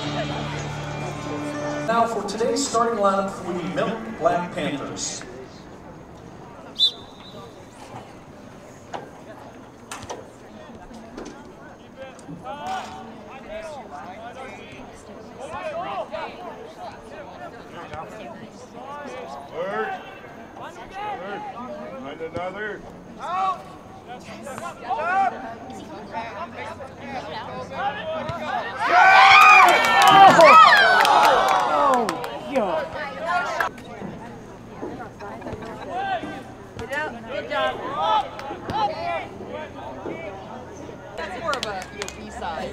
Now for today's starting lineup for the Milton Black Panthers. Find another. Out! Good job. That's more of a B-side.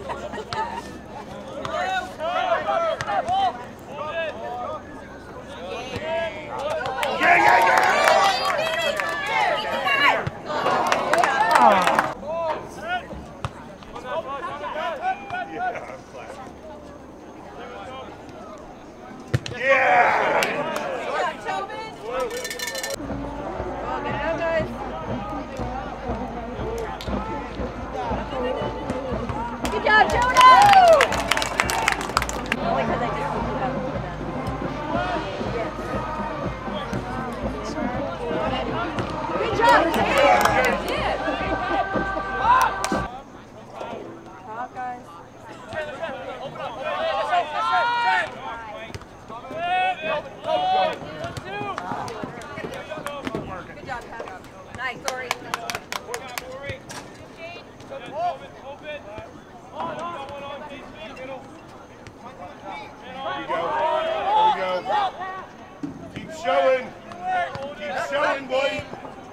Good job, Jonah! Only because I just looked it up for them. Good job, Taylor! Top, guys. Good job, Pat. Nice, Orrie. Keep showing. Keep showing, boy.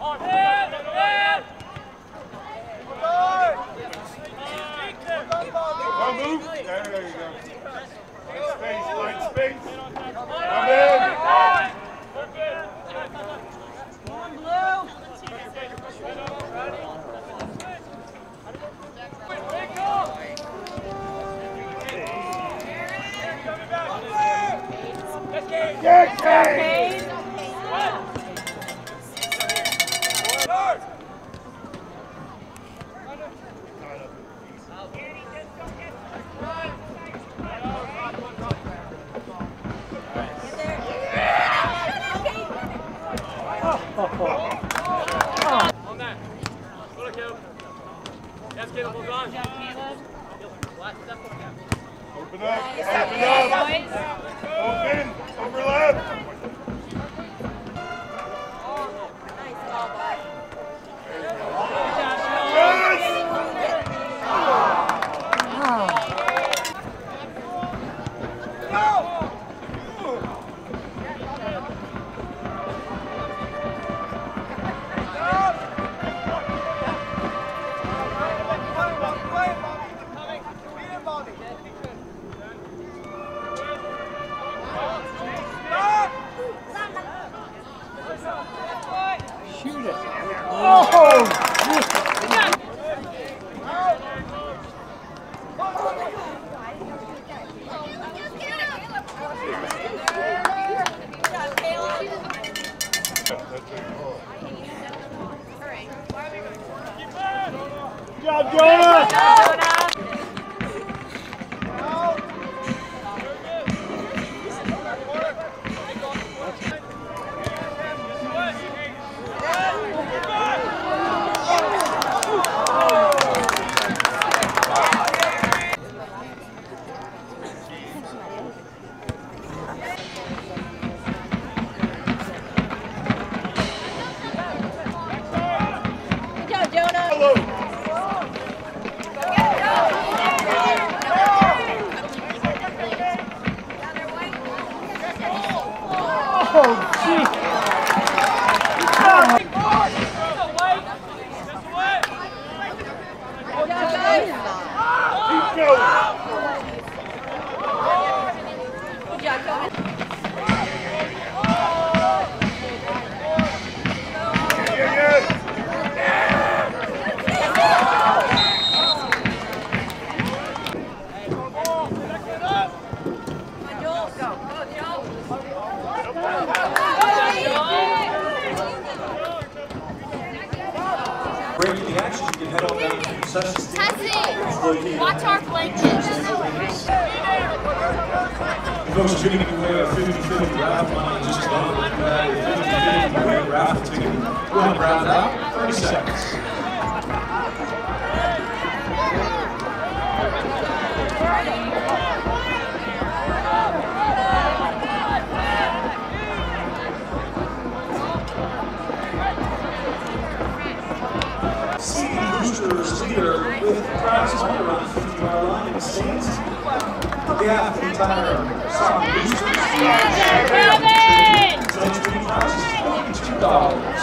Come move. There you go. Find space. Come in. Come on, Blue. Yes, On that. Go to Caleb. Yes, Caleb, hold on. Open up. Open up. Open. Overlap. Shoot it. Oh! Good job, Jonah! Oh, gee. Keep going. Good job, Jonah. Breaking the action, you can head on down to the concession stand. Watch our blankets. Coach Jimmy can wear a 50-50 raffle money just above the 50-50 raffle ticket. Go ahead and round it out. 30 seconds. Boosters leader with prizes right around the 50-yard line in the stands. On behalf of the entire soccer boosters, tonight's winning prize is $22.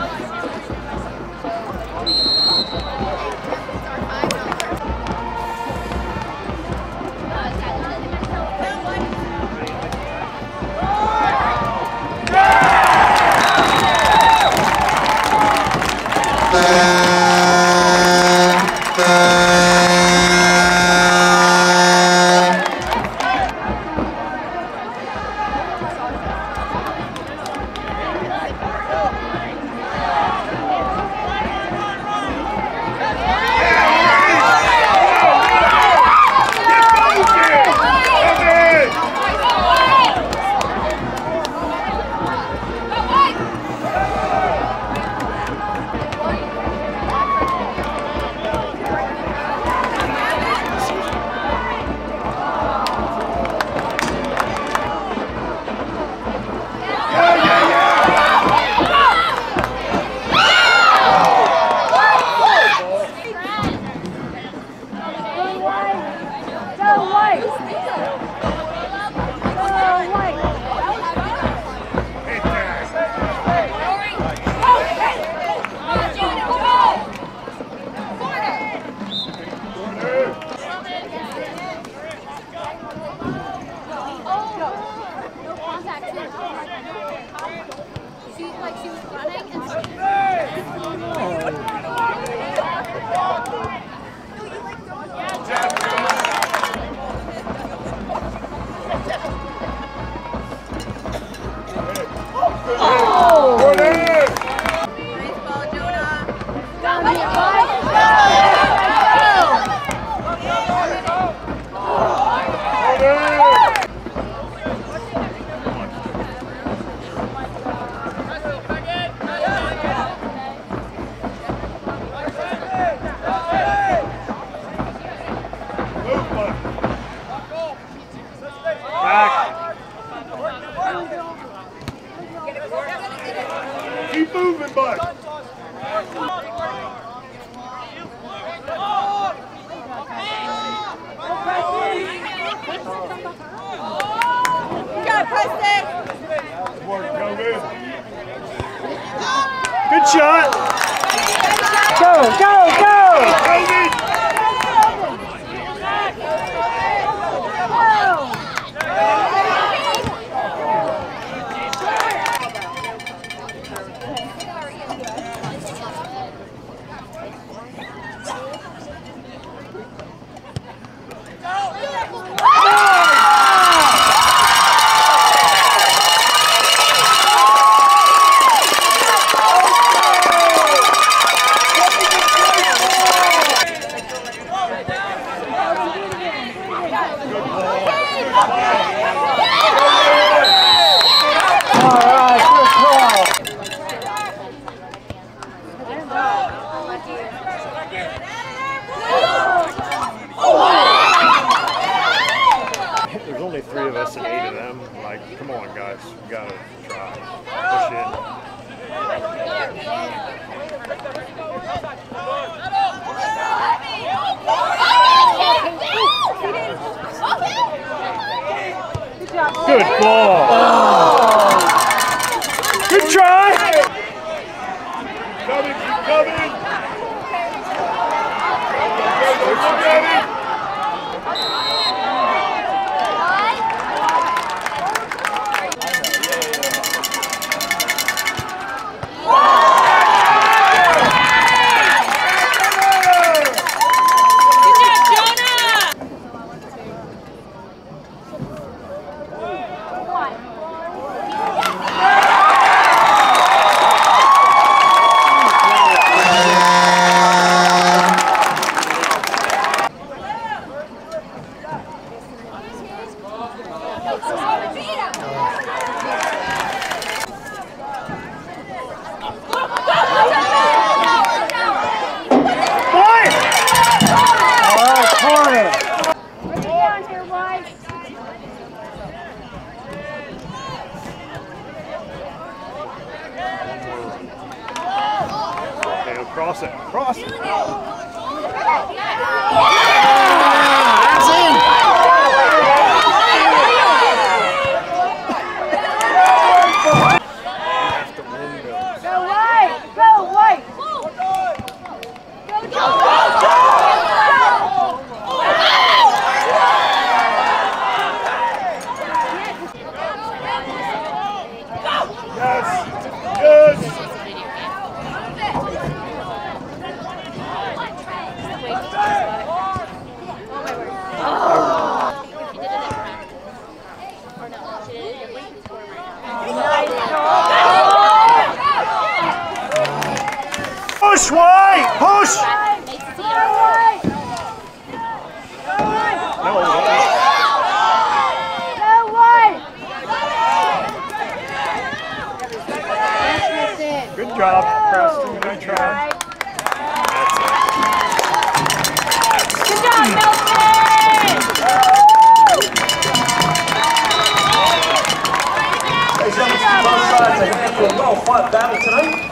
Keep moving, bud. Good shot. Go, go, go! There's only 3 of us and 8 of them. Like, come on, guys. We gotta try. Push it. Good ball. Oh. Good try. Coming, keep coming. Look at it. One. Cross it. Cross it. That's in. Go white! Go white! Go Joe! Yes. Yes. Push, White! Push! Good job, Preston. Good try. Good job, Milton! Ladies and gentlemen, both sides, a well-fought battle tonight.